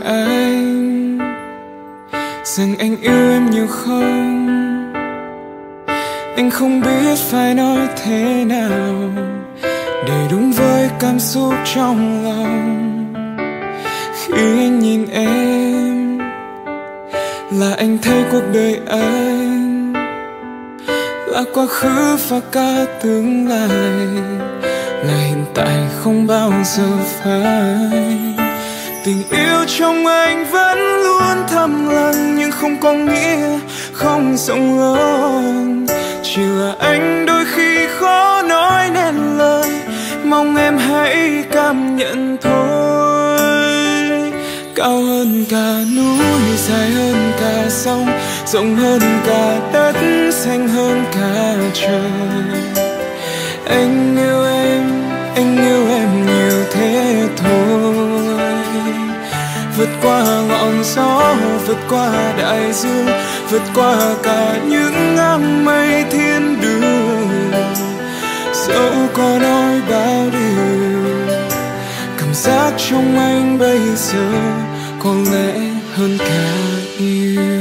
anh rằng anh yêu em nhiều không. Anh không biết phải nói thế nào để đúng với cảm xúc trong lòng. Khi anh nhìn em là anh thấy cuộc đời anh là quá khứ và cả tương lai, là hiện tại không bao giờ phai. Tình yêu trong anh vẫn luôn thầm lặng nhưng không có nghĩa không rộng lớn. Chỉ là anh đôi khi khó nói nên lời, mong em hãy cảm nhận thôi. Cao hơn cả núi, dài hơn cả sông, rộng hơn cả đất, xanh hơn cả trời. Anh yêu em nhiều thế thôi. Vượt qua ngọn gió, vượt qua đại dương, vượt qua cả những áng mây thiên đường. Dẫu có nói bao điều, cảm giác trong anh bây giờ có lẽ hơn cả yêu.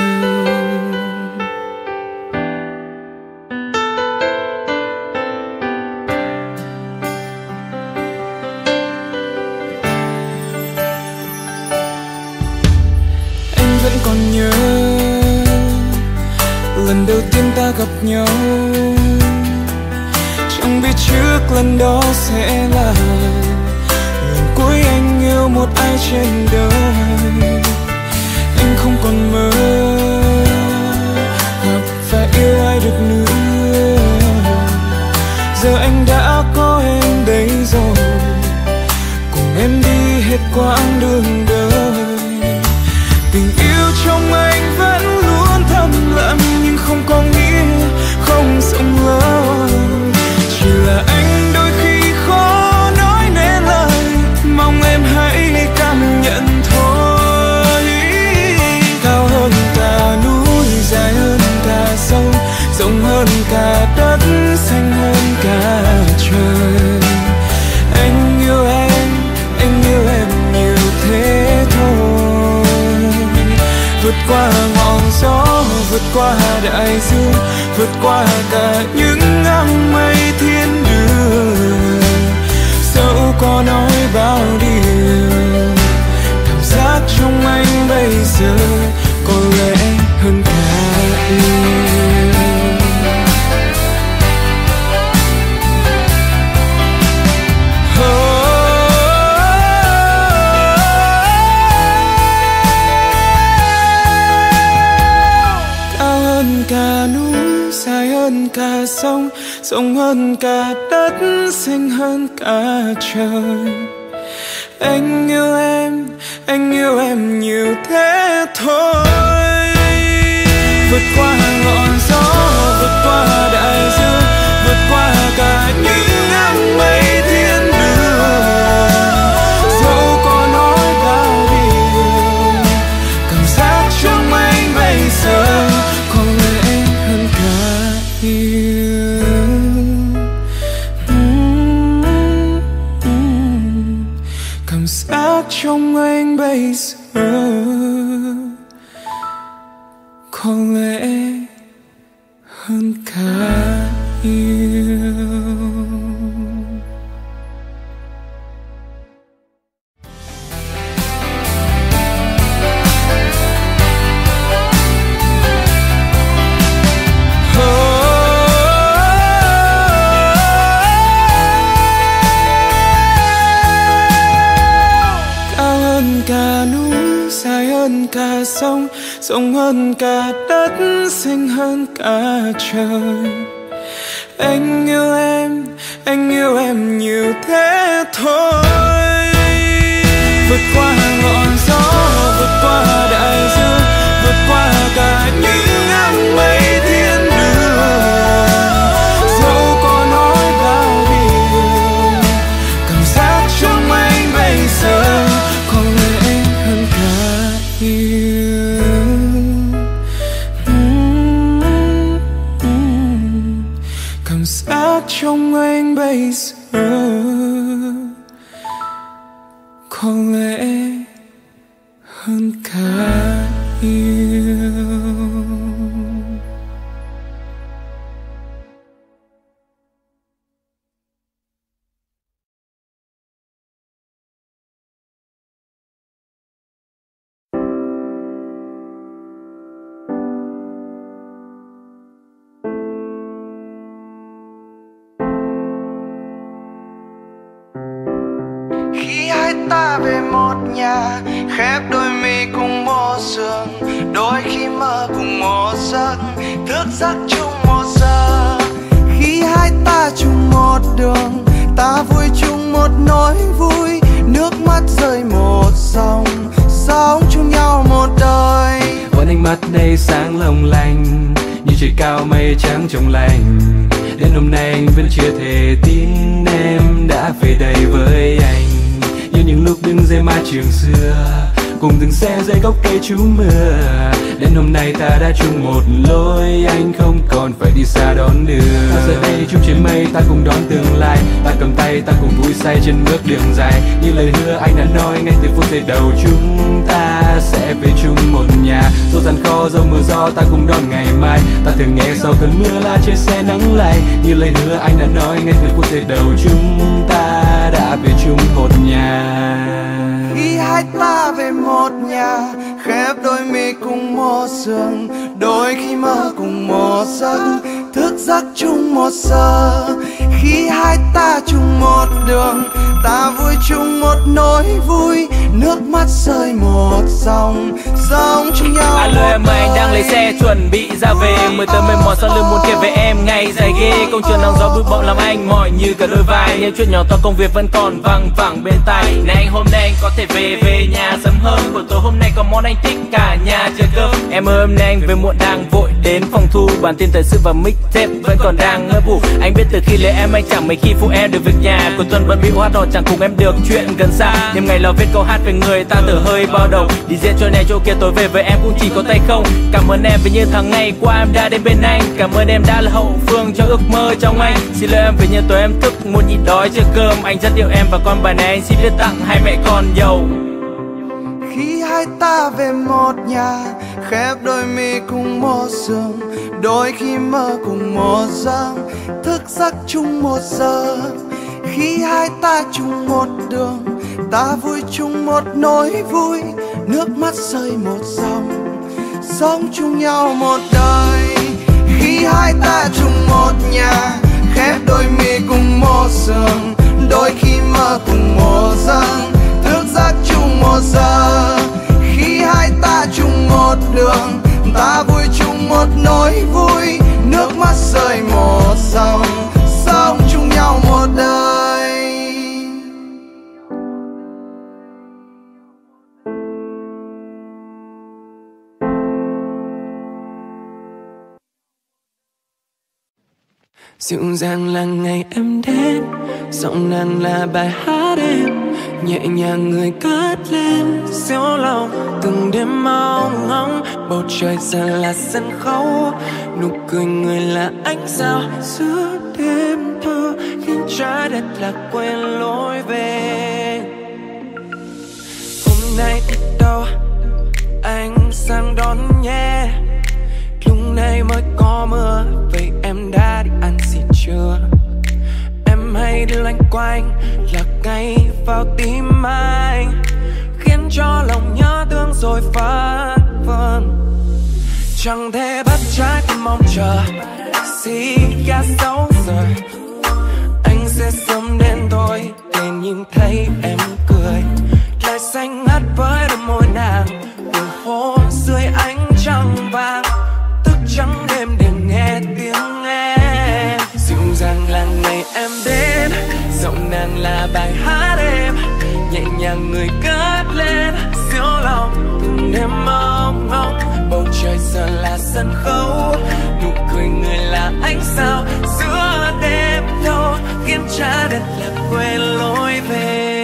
Vẫn còn nhớ lần đầu tiên ta gặp nhau, chẳng biết trước lần đó sẽ là lần cuối anh yêu một ai trên đời. Anh không còn mơ gặp và yêu ai được nữa. Giờ anh đã có em đây rồi, cùng em đi hết quãng đường đời. Tình yêu trong anh vẫn luôn thầm lặng nhưng không có nghĩa không rộng lớn. Chỉ là anh đôi khi khó nói nên lời, mong em hãy cảm nhận thôi. Cao hơn cả núi, dài hơn cả sông, rộng hơn cả đất, xanh hơn cả trời. Anh yêu em nhiều thế thôi. Vượt qua ngọn gió, vượt qua đại dương, vượt qua cả những áng mây thiên đường. Dẫu có nói bao điều, cảm giác trong anh bây giờ có lẽ hơn cả yêu. Cả núi, dài hơn cả sông, rộng hơn cả đất, xanh hơn cả trời. Anh yêu em nhiều thế thôi. Vượt qua ngọn gió, vượt qua đại dương, vượt qua cả những áng mây thiên đường. Dẫu có nói bao điều, cảm giác trong anh bây giờ cảm giác trong anh bây giờ có lẽ hơn cả yêu. Cả núi, dài hơn cả sông, rộng hơn cả đất, xanh hơn cả trời. Anh yêu em nhiều thế thôi. Vượt qua ngọn gió, vượt qua đại dương, vượt qua cả những áng mây thiên đường. Dẫu có nói bao điều, cảm giác trong anh bây giờ có lẽ hơn cả yêu. Cảm giác trong anh bây giờ có lẽ hơn cả yêu. Ta về một nhà khép đôi mi cùng một giường, đôi khi mơ cùng một giấc, thức giấc chung một giờ. Khi hai ta chung một đường, ta vui chung một nỗi vui, nước mắt rơi một dòng, sống chung nhau một đời. Vẫn ánh mắt đây sáng long lanh như trời cao mây trắng trong lành. Đến hôm nay anh vẫn chưa thể tin em đã về đây với anh. Như những lúc đứng dưới mái trường xưa, cùng từng xe dưới gốc cây trú mưa. Đến hôm nay ta đã chung một lối, anh không còn phải đi xa đón đưa. Ta giờ đây chung trên mây, ta cùng đón tương lai. Ta cầm tay, ta cùng vui say trên bước đường dài. Như lời hứa anh đã nói ngay từ phút giây đầu, chúng ta sẽ về chung một nhà. Dẫu gian khó, dẫu mưa gió, ta cùng đón ngày mai. Ta thường nghe sau cơn mưa là trên xe nắng lay. Như lời hứa anh đã nói ngay từ phút giây đầu, chúng ta đã về chung một nhà. Khi hai ta về một nhà, khép đôi mi cùng một giường, đôi khi mơ cùng một giấc, thức giấc chung một giờ. Khi hai ta chung một đường, ta vui chung một nỗi vui, nước mắt rơi một dòng, sống chung nhau. Alo em ơi, anh đang lấy xe chuẩn bị ra về. Mười tờ mây mỏi sau lưng muốn kể về em ngày dài ghê. Công trường nắng gió bụi bặm làm anh mỏi như cả đôi vai. Những chuyện nhỏ to công việc vẫn còn văng vẳng bên tai. Này anh hôm nay anh có thể về nhà sớm hơn. Buổi tối hôm nay có món anh thích cả nhà chờ cơm. Em ơi hôm nay anh về muộn đang vội đến phòng thu. Bản tin thời sự và mixtape vẫn còn đang ngơ vụ. Anh biết từ khi lấy em anh chẳng mấy khi phụ em được việc nhà. Cuối tuần bận bịu hát hò chẳng cùng em được chuyện gần xa. Đêm ngày lo viết câu hát về người ta thở hơi bao đầu. Đi diễn chỗ này chỗ kia tối về với em cũng chỉ có tay không. Cảm ơn em vì như tháng ngày qua em đã đến bên anh. Cảm ơn em đã là hậu phương cho ước mơ trong anh. Xin lỗi em vì như tối em thức muốn nhịn đói chờ cơm. Anh rất yêu em và con bài này anh xin viết tặng hai mẹ con giàu. Khi hai ta về một nhà, khép đôi mi cùng một giường, đôi khi mơ cùng một giấc, thức giấc chung một giờ. Khi hai ta chung một đường, ta vui chung một nỗi vui, nước mắt rơi một dòng, sống chung nhau một đời. Khi hai ta chung một nhà, khép đôi mi cùng một giường, đôi khi mơ cùng một giấc, thức giấc chung một giờ. Khi hai ta chung một đường, ta vui chung một nỗi vui, nước mắt rơi một dòng, sống chung nhau một đời. Dịu dàng là ngày em đến, giọng nàng là bài hát em, nhẹ nhàng người cất lên siêu lòng. Từng đêm mong ngóng, bầu trời giờ là sân khấu, nụ cười người là ánh sao giữa đêm thơ, khiến trái đất lạc quên lối về. Hôm nay đi đâu anh sang đón nhé, lúc này mới có mưa, vậy em đã đi ăn gì chưa? Em hay đi loanh quanh lạc ngay vào tim anh, khiến cho lòng nhớ thương rồi phất phơn. Chẳng thể bắt trái tim mong chờ, xì gà xấu rồi. Anh sẽ sớm đến thôi để nhìn thấy em cười, lại xanh ngắt với đôi môi nàng, đường phố dưới ánh trăng vàng, thức trắng đêm để nghe tiếng em. Dịu dàng là ngày em đến, giọng nàng là bài hát em, nhẹ nhàng người cất lên siêu lòng. Từng đêm mong ngóng, bầu trời giờ là sân khấu, nụ cười người là ánh sao giữa đêm thâu, khiến trái đất lạc quên lối về.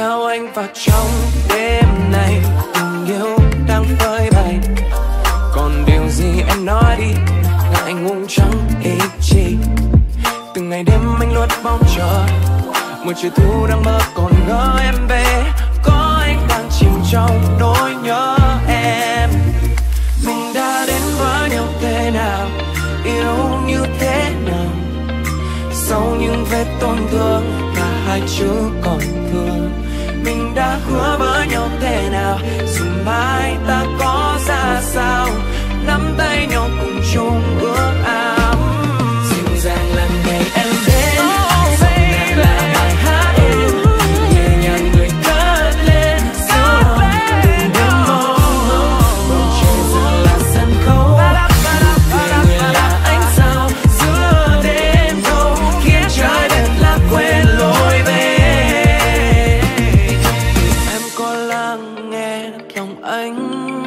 theo anh vào trong đêm này, tình yêu đang phơi bày. Còn điều gì em nói đi, ngại ngùng chẳng ích chi. Từng ngày đêm anh luôn mong chờ một chiều thu đang mơ còn ngỡ em về. Có anh đang chìm trong nỗi nhớ em. Mình đã đến với nhau thế nào, yêu như thế nào, sau những vết tổn thương cả hai chữ còn thương. Mình đã hứa với nhau thế nào, dù mai ta có ra sao, nắm tay nhau cùng chung ước áo. Dịu dàng là ngày em đến, giọng nàng là bài hát em, nhẹ nhàng người cất lên giữa từng đêm mơ. Bầu trời giờ là sân khấu, người là ánh sao giữa đêm thâu, khiến trái đất lạc quên lối về. Em có lắng nghe lòng anh,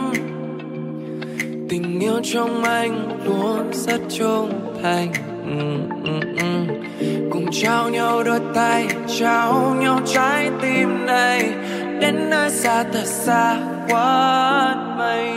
tình yêu trong anh luôn rất trung thành. Cùng trao nhau đôi tay, trao nhau trái tim này, đến nơi xa thật xa quát mây.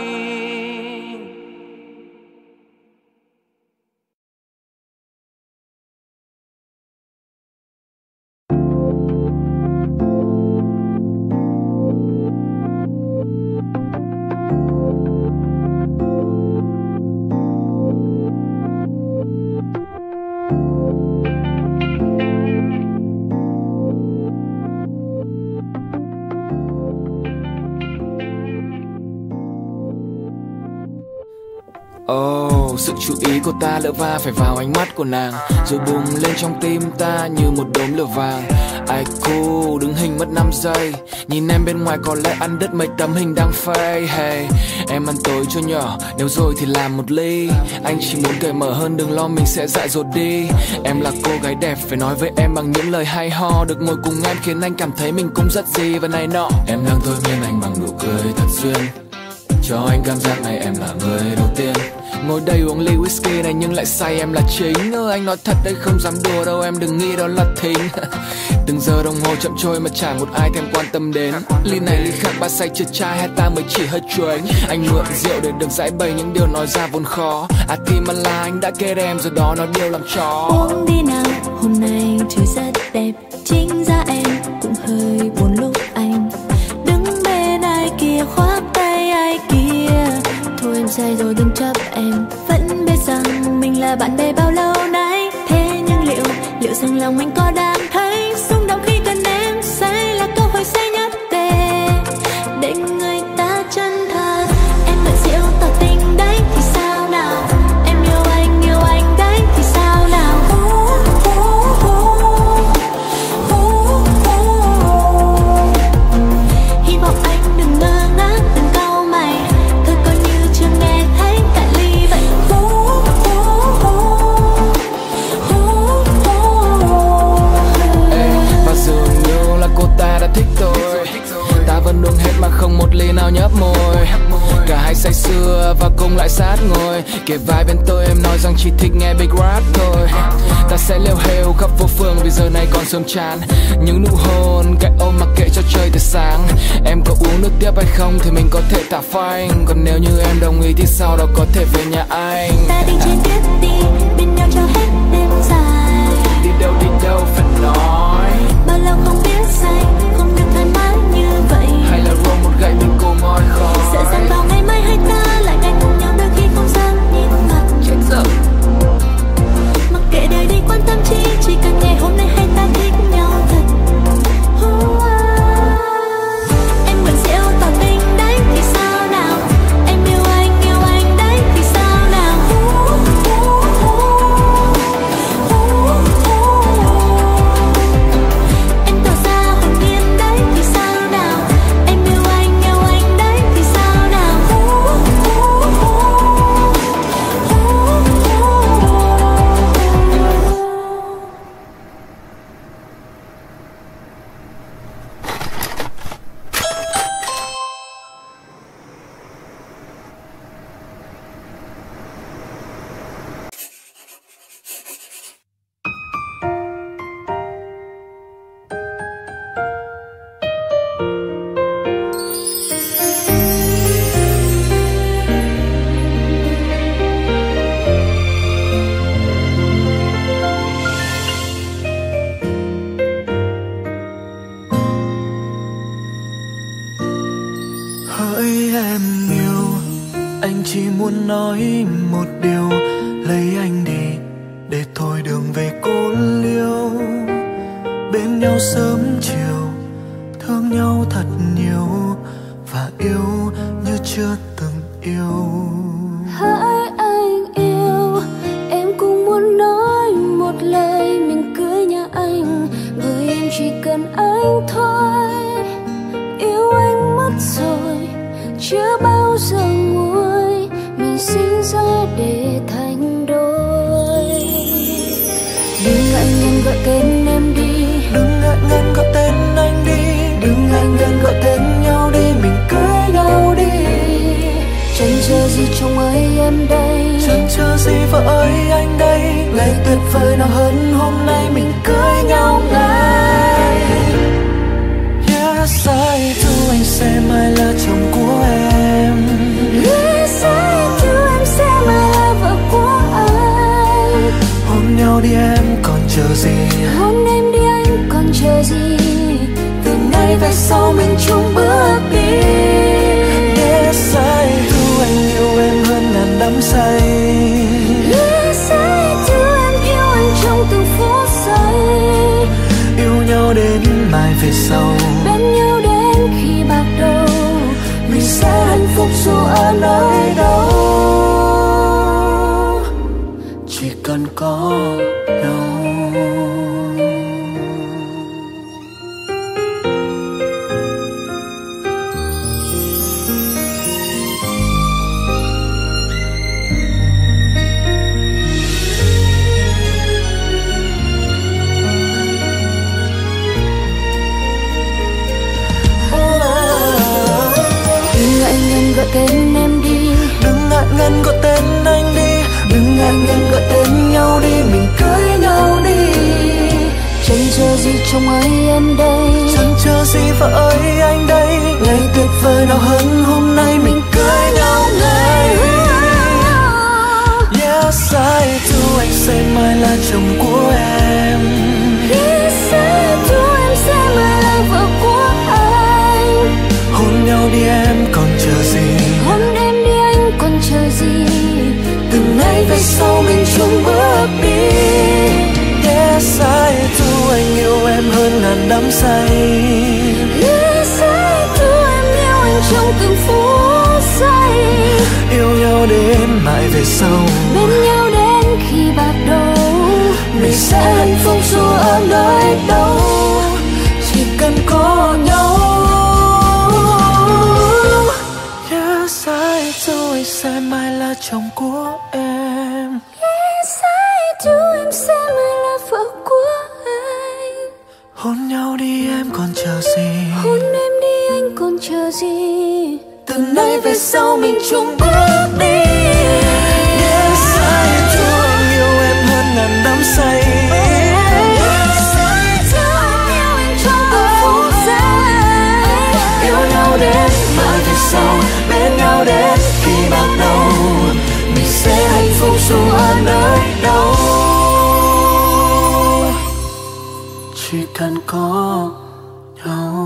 Sự chú ý của ta lỡ va phải vào ánh mắt của nàng, rồi bùng lên trong tim ta như một đốm lửa vàng. Ai cool đứng hình mất 5 giây, nhìn em bên ngoài có lẽ ăn đứt mấy tấm hình đang phây. Hey, em ăn tối cho nhỏ, nếu rồi thì làm một ly. Anh chỉ muốn cởi mở hơn, đừng lo mình sẽ dại dột đi. Em là cô gái đẹp, phải nói với em bằng những lời hay ho. Được ngồi cùng em khiến anh cảm thấy mình cũng rất gì và này nọ. Em đang thôi miên anh bằng nụ cười thật duyên, cho anh cảm giác này em là người đầu tiên. Ngồi đây uống ly whisky này nhưng lại say em là chính. Anh nói thật đây không dám đùa đâu, em đừng nghĩ đó là thính. Từng giờ đồng hồ chậm trôi mà chả một ai thèm quan tâm đến. Ly này ly khác, ba say chưa chai hay ta mới chỉ hơi chuếch. Anh mượn rượu để được giải bày những điều nói ra vốn khó. À thì mà là anh đã kết em rồi đó, nói điều làm chó. Uống đi nào, hôm nay trời rất đẹp. Chính ra em cũng hơi buồn lúc anh đứng bên ai kia khoác tay ai kia. Thôi em say rồi đừng chấp em, vẫn biết rằng mình là bạn bè bao lâu nay. Thế nhưng liệu rằng lòng anh có đang thấy xung động khi cần em? Say là cơ hội say nhất để người ta chân thật. Em vẫn rượu tỏ tình đấy thì sao nào, em yêu anh đấy thì sao nào. Hy vọng anh đừng ngơ ngác, đừng cau mày, thôi coi như chưa nghe thấy cạn ly vậy. Và dường như là cô ta đã thích tôi, ta vẫn uống hết mà không một ly nào nhấp môi. Cả hai say sưa và cùng lại sát ngồi, kề vai bên tôi em nói rằng chỉ thích nghe big rap thôi. Ta sẽ leo heo khắp phố phường vì giờ này còn sớm chán. Những nụ hôn, cái ôm mặc kệ cho chơi từ sáng. Em có uống nước tiếp hay không thì mình có thể thả phanh. Còn nếu như em đồng ý thì sau đó có thể về nhà anh. Ta đi trên tiếp đi, bên nhau cho hết đêm dài. Đi đâu phải nói, bao lâu không biết say, không được thoải mái như vậy. hay là roll một gậy bên cô ngồi khói. Sợ rằng vào ngày mai hai ta lại cạnh cùng nhau đôi khi không dám nhìn mặt. Chết giờ. Mặc kệ đời đi quan tâm chi, chỉ cần ngày hôm nay hai ta thích nhau thật. Em vẫn rượu tỏ tình đấy thì sao nào, em yêu anh đấy thì sao nào. chỉ muốn nói một điều, lấy anh đi để thôi đường về cô liêu. Bên nhau sớm chiều, thương nhau thật nhiều và yêu như chưa từng yêu. Hỡi anh yêu, em cũng muốn nói một lời mình cưới nhà anh, bởi em chỉ cần anh thôi. Yêu anh mất rồi, chưa bao giờ nguôi, mình sinh ra để thành đôi. Đừng ngại ngần gọi tên em đi, đừng ngại ngần gọi tên anh đi, đừng ngại ngần gọi tên nhau đi, mình cưới nhau đi. Chẳng chờ gì chồng ơi em đây, chẳng chờ gì vợ ơi anh đây. Ngày tuyệt vời nào hơn hôm nay mình cưới nhau ngay. Yes, I do, anh sẽ mãi là chồng của em. Yes, I do, em sẽ mãi là vợ của anh. Hôn nhau đi em còn chờ gì, hôn em đi anh còn chờ gì. từ nay về sau mình chung bước đi. Yes, I do, anh yêu em hơn ngàn đắm say. Yes, I do, em yêu anh trong từng phút giây. Yêu nhau đến mai về sau, bên nhau đến khi bạc đầu, mình sẽ hạnh phúc dù ở nơi đâu. Chỉ cần có nhau. Gọi tên em đi, đừng ngại ngần gọi tên anh đi, đừng ngại ngần gọi tên nhau đi, mình cưới nhau đi. chẳng chờ gì chồng ơi em đây, chẳng chờ gì vợ ơi anh đây. Ngày tuyệt vời nào hơn hôm nay mình cưới nhau ngay. Yes, I do, anh sẽ mãi là chồng của em. Yes, I do, em sẽ mãi là vợ của anh. Hôn nhau đi em còn chờ gì, hôn em đi anh còn chờ gì. từ nay về sau mình chung bước đi. Yes, I do, anh yêu em hơn ngàn đắm say. Yes, I do, em yêu anh trong từng phút giây. Yêu nhau đến mãi về sau, bên nhau đến khi bạc đầu, mình sẽ hạnh phúc dù ở nơi đâu. Chỉ cần có nhau. Yes, I do, anh sẽ mãi là chồng của em. Yes, I do, em sẽ mãi là vợ của anh. Hôn nhau đi em còn chờ gì, hôn em đi anh còn chờ gì. từ nay về sau mình chung bước đi. Yes, I do, anh yêu em hơn ngàn đắm say. Yes, I do, em yêu anh trong từng phút giây. Yêu nhau đến mãi về sau, bên nhau đến khi bạc đầu, mình sẽ hạnh phúc dù ở nơi đâu. Chỉ cần có nhau.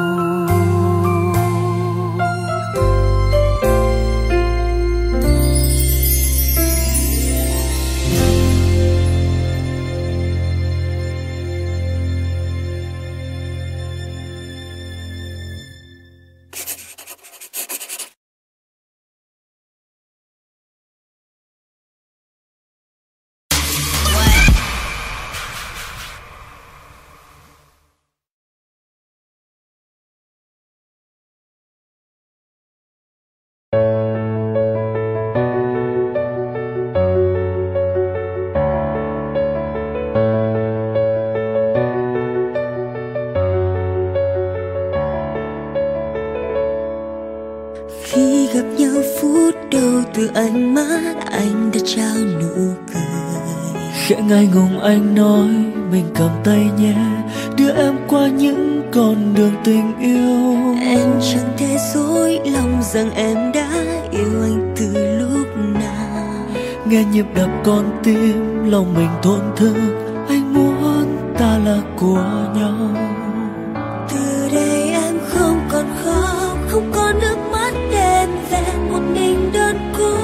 Khi gặp nhau phút đầu từ ánh mắt anh đã trao nụ cười. Khẽ ngại ngùng anh nói mình cầm tay nhé, đưa em qua những con đường tình yêu. Em chẳng thể dối lòng rằng em đã yêu anh từ lúc nào. Nghe nhịp đập con tim lòng mình thổn thức, anh muốn ta là của nhau. Từ đây em không còn khóc, không còn nước mắt đen vẹn một mình đơn côi.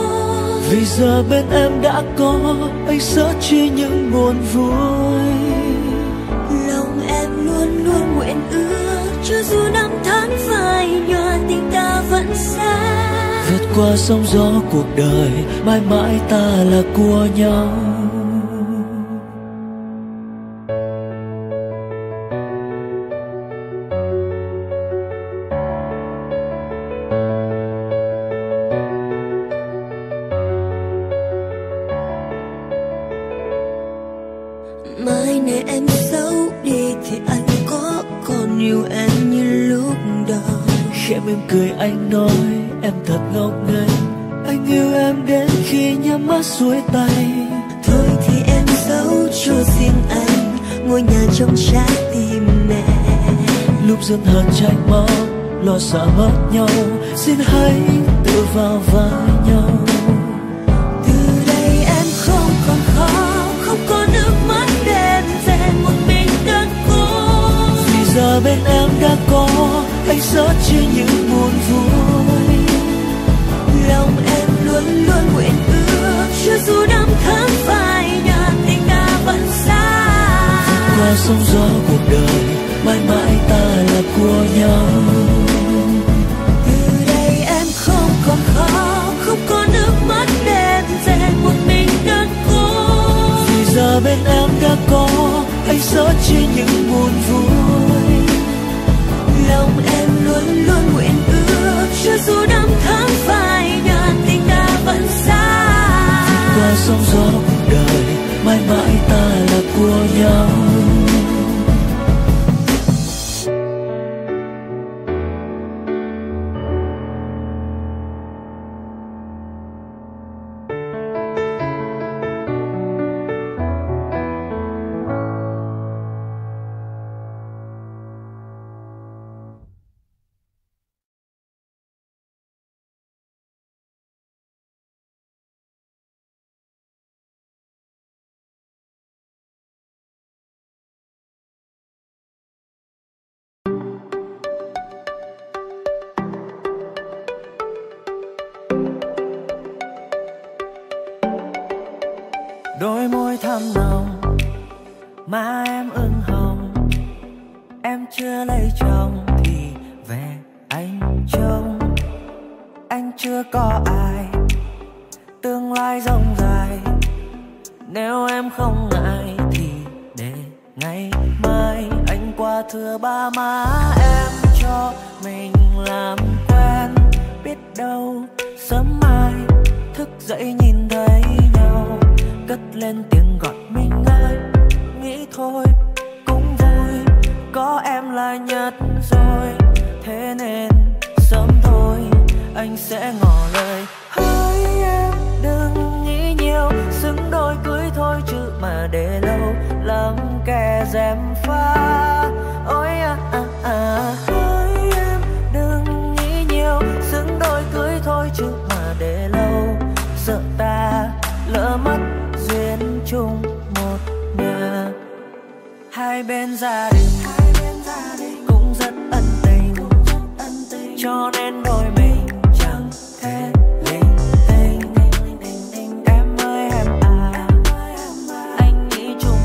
giờ bên em đã có anh sớt chia những buồn vui. Lòng em luôn luôn nguyện ước cho dù năm tháng phai nhòa tình ta vẫn xa. Vượt qua sóng gió cuộc đời, mãi mãi ta là của nhau. Mai này em xấu đi thì anh có còn yêu em như lúc đầu. Khẽ mỉm cười anh nói em thật ngốc nghếch, anh yêu em đến khi nhắm mắt xuôi tay. Thôi thì em giấu cho riêng anh ngôi nhà trong trái tim này. Lúc dần hờn trách móc, lo sợ mất nhau, xin hãy tự vào vai nhau. Từ đây em không còn khóc, không có nước mắt đen rèn một mình đơn cô. Vì giờ bên em đã có anh sớt chia những buồn vui. Lòng em luôn luôn nguyện ước cho dù năm tháng phai nhạt tình ta vẫn xa. Qua sóng gió cuộc đời, mãi mãi ta là của nhau. Từ đây em không còn khóc, không có nước mắt đen rèn một mình đơn cô. Vì giờ bên em đã có anh sớt chia những buồn vui. Lòng em luôn luôn nguyện ước cho dù năm tháng phai nhạt tình ta vẫn xa. Qua sóng gió cuộc đời, mãi mãi ta là của nhau. Đôi môi thắm nồng, má em ửng hồng. Em chưa lấy chồng thì về anh trông. Anh chưa có ai, tương lai rộng dài. Nếu em không ngại thì để ngày mai anh qua thưa ba má em cho mình làm quen. Biết đâu sớm mai thức dậy nhìn thấy nhau, cất lên tiếng gọi mình ơi. Nghĩ thôi cũng vui, có em là nhất rồi. Thế nên sớm thôi anh sẽ ngỏ lời. Hỡi em đừng nghĩ nhiều, xứng đôi cưới thôi chứ mà để lâu lắm kẻ gièm pha. Ôi hỡi em đừng nghĩ nhiều, xứng đôi cưới thôi chứ mà để lâu sợ ta lỡ mất duyên chung một nhà. Hai bên gia đình cũng rất ân tình, cho nên đôi mình chẳng thể linh tinh. Em ơi em à, anh nghĩ chúng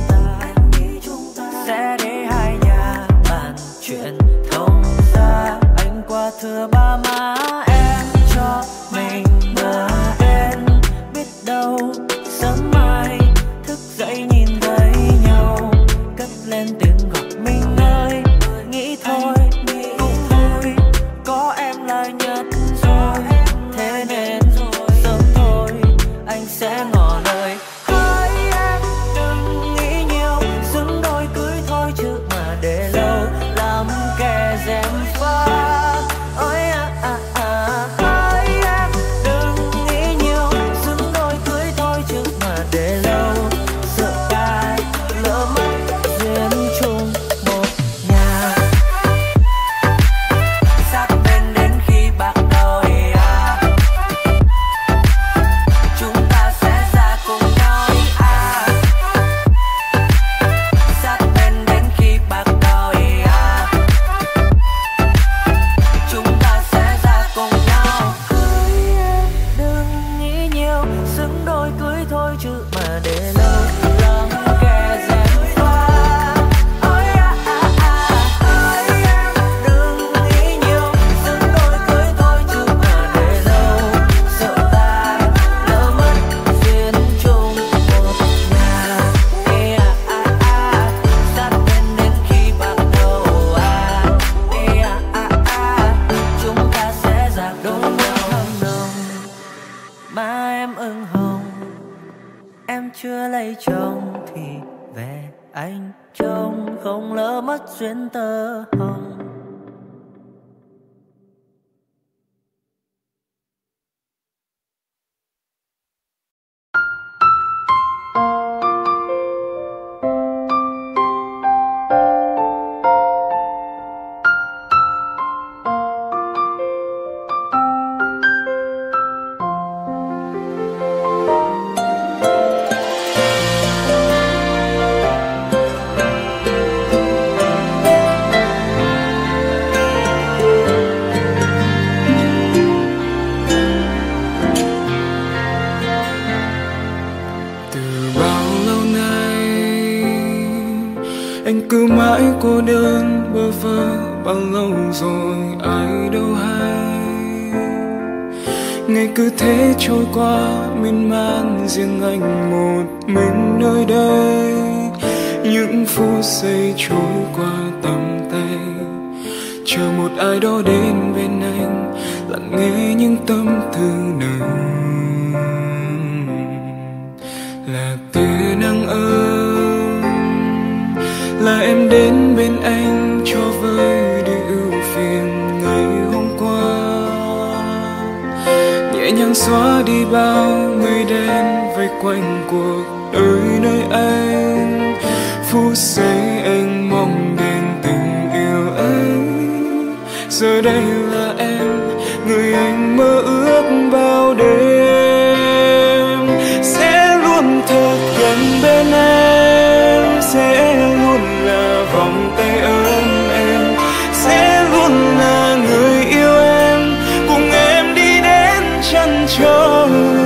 ta sẽ để hai nhà bàn chuyện thông ra. Anh qua thưa ba má em cho mình bờ bên. Biết đâu sớm mai thức dậy nhìn thấy nhau, cất lên tiếng gọi mình ơi. Nghĩ thôi cũng vui, có em là nhất rồi. Thế nên sớm thôi anh sẽ ngỏ lời. Hỡi em đừng nghĩ nhiều, xứng đôi cưới thôi chứ mà để lâu làm kẻ gièm pha. Ôi anh trông, không lỡ mất duyên tơ hồng. Cứ mãi cô đơn bơ vơ bao lâu rồi ai đâu hay. Ngày cứ thế trôi qua miên man riêng anh một mình nơi đây. Những phút giây trôi qua tầm tay, chờ một ai đó đến bên anh lắng nghe những tâm tư nồng. Là tia nắng ấm, là em đến bên anh cho vơi đi ưu phiền ngày hôm qua. Nhẹ nhàng xóa đi bao mây đen vây quanh cuộc đời nơi anh. Phút giây anh mong đến tình yêu ấy. Giờ đây là em, người anh mơ ước bao đêm. Sẽ luôn thật gần bên em, sẽ luôn là vòng tay ấm em, sẽ luôn là người yêu em, cùng em đi đến chân trời.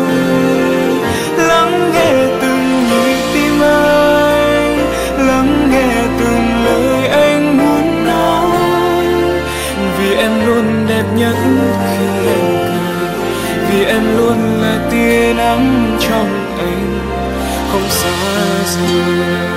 Lắng nghe từng nhịp tim anh, lắng nghe từng lời anh muốn nói. Vì em luôn đẹp nhất khi em cười, vì em luôn là tia nắng trong anh, không xa rời.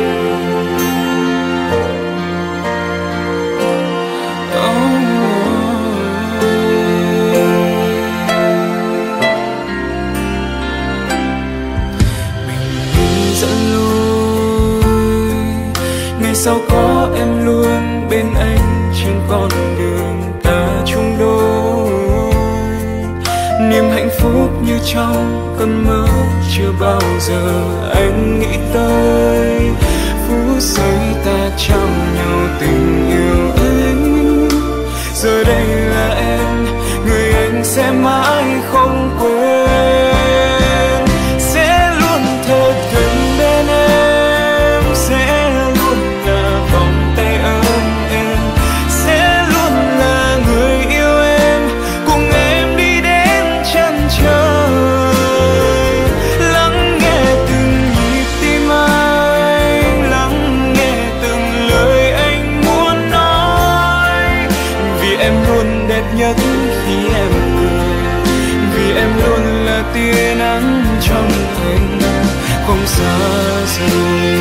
Sao có em luôn bên anh trên con đường ta chung đôi. Niềm hạnh phúc như trong cơn mơ chưa bao giờ anh nghĩ tới. Phút giây ta trao nhau tình yêu ấy. Giờ đây là em, người anh sẽ mãi không quên. Sẽ luôn thật gần bên em, sẽ nhất khi em cười, vì em luôn là tia nắng trong anh, không xa rời.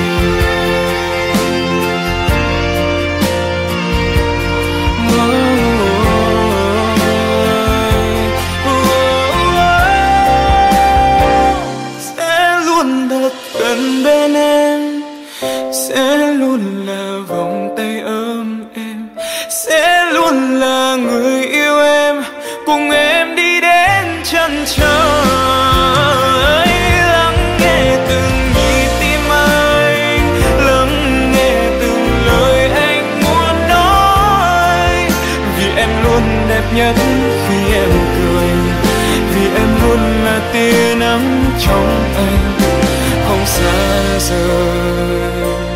Sẽ luôn thật gần bên em, sẽ luôn là vòng tay ấm em, sẽ luôn là người yêu em, cùng em đi đến chân trời. Lắng nghe từng nhịp tim anh, lắng nghe từng lời anh muốn nói. Vì em luôn đẹp nhất khi em cười, vì em luôn là tia nắng trong anh, không xa rời.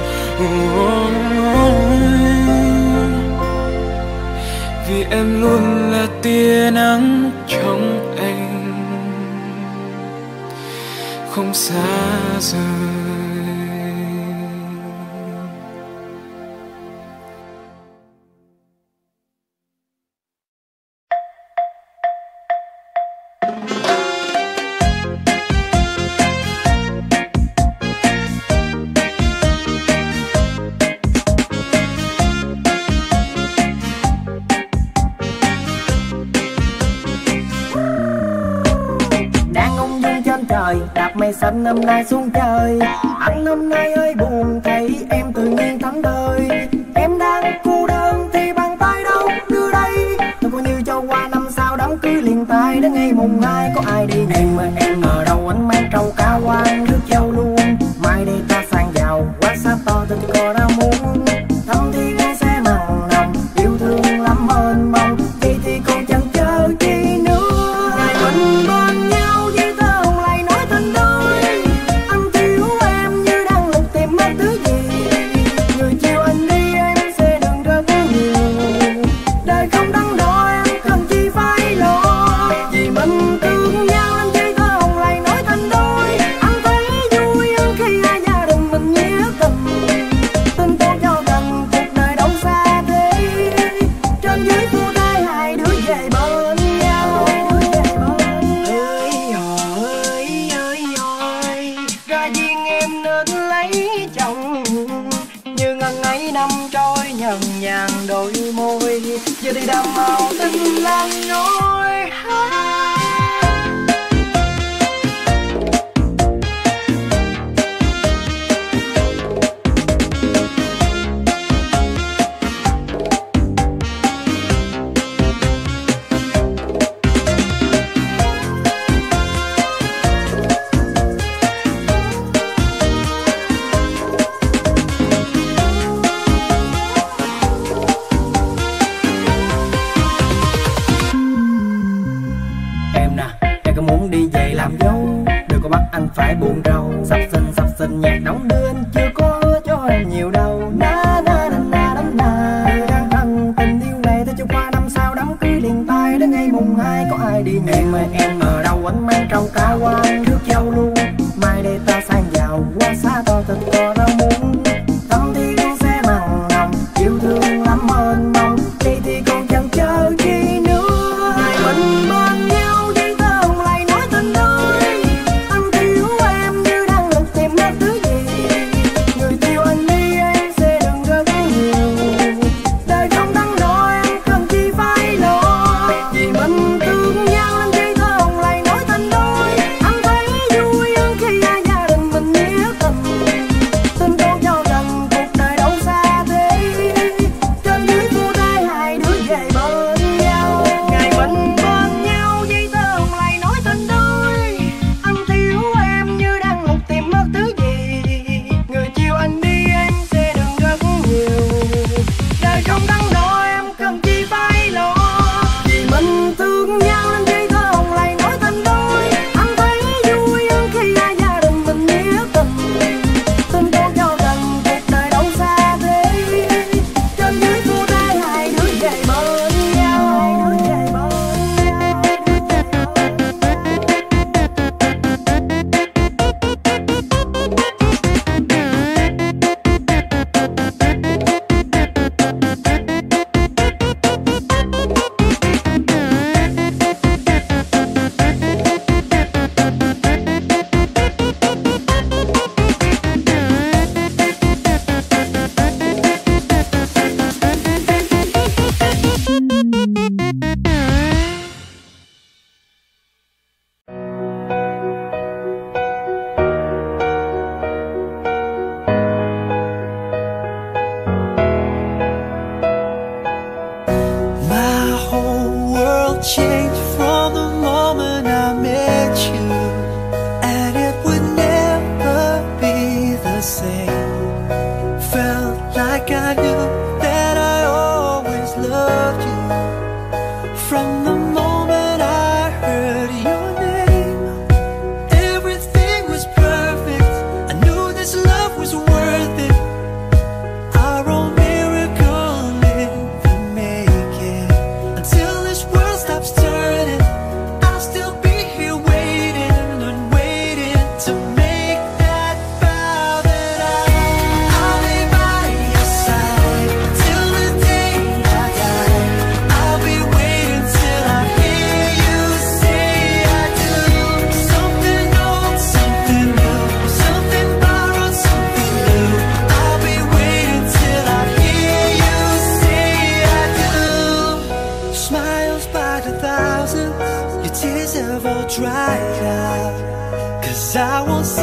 Vì em luôn là tia nắng trong anh, không xa rời. Đạp mây xanh năm nay xuống trời, anh năm nay ơi buồn thay thấy em tự nhiên thánh thơi. Em đang cô đơn thì bàn tay đâu đưa đây. Tôi coi như cho qua năm sau đám cưới liền tay. Đến ngày mùng 2 có ai đi nhìn mà em ở đâu anh mang trâu cá quan rước dâu luôn. Mai đây ta sang giàu quá xa to tình cò đã muốn. Thăm thiên sẽ mặn nồng yêu thương lắm mênh mông. Vậy thì còn chẳng chờ chi nữa. Ngày mình bên nhau với tơ hồng lại nói thành đôi. Anh thiếu em như đang lục tìm mất thứ gì. Người chiều anh đi em sẽ đừng rất nhiều. Đời không đắn đo em cần chi phải lo. Vì mình thương nhau anh với tơ hồng lại nói thành đôi. Anh thấy vui hơn khi hai gia đình mình nghĩa tình. Tin tốt cho gần cuộc đời đâu xa thế. Trên dưới phu thê hai đứa về bên nhau. Ơi ra duyên em nên lấy chồng. Như ngần ấy năm trôi nhần nhàn đôi môi. Giờ thì đàm màu tình lan ngôi. Em có muốn đi về làm dâu. Đừng có bắt anh phải buồn rầu. Sắp xinh nhạc đóng đưa anh chưa có hứa cho em nhiều đâu. Na na na na na na. Người đang cần tình yêu này tới cho qua năm sau đám cưới liền tay. Đến ngày mùng 2 có ai đi nhìn mà em ở đâu anh mang trâu cá quan rước dâu luôn. Mai đây ta sang giàu quá xa to tình cò đã muốn. Thăm thiên sẽ mặn nồng yêu thương lắm mênh mông. Vậy thì còn chẳng chờ chi nữa. Ngày mình bên nhau với tơ hồng lại nói thành đôi. Anh thiếu em như đang lục tìm mất thứ gì. Người yêu anh đi em sẽ đừng rất nhiều. Đời không đắn đo em cần chi phải lo. Vì mình thương nhau anh với tơ hồng lại nói thành đôi. Anh thấy vui hơn khi hai gia đình mình nghĩa tình. Tin tốt cho gần cuộc đời đâu xa thế. Trên dưới phu thê hai đứa về bên nhau. Ngày mình bên nhau với tơ hồng lại nói thành đôi. Anh thiếu em như đang lục tìm mất thứ gì. Người chiều anh đi em sẽ đừng rất nhiều. Đời không đắn đo em cần chi phải lo. Vì mình thương nhau anh với tơ hồng lại nói thành đôi. Anh thấy vui hơn khi hai gia đình mình nghĩa tình. Tin tốt cho gần cuộc đời đâu xa thế. Trên dưới phu thê hai đứa về bên nhau. My whole world changed from the moment I met you, and it would never be the same. Felt like I knew that I always loved you. From the moment I heard your name, everything was perfect. I knew this love was worth it. Our own miracle never make it. Until this world stops turning, I'll still be here waiting and waiting to make that vow that I'll be by your side till the day I die. I'll be waiting till I hear you say I do. Something old, something new, something borrowed, something new. I'll be waiting till I hear you say I do. Smiles by the thousands, your tears have all dried out. 'Cause I won't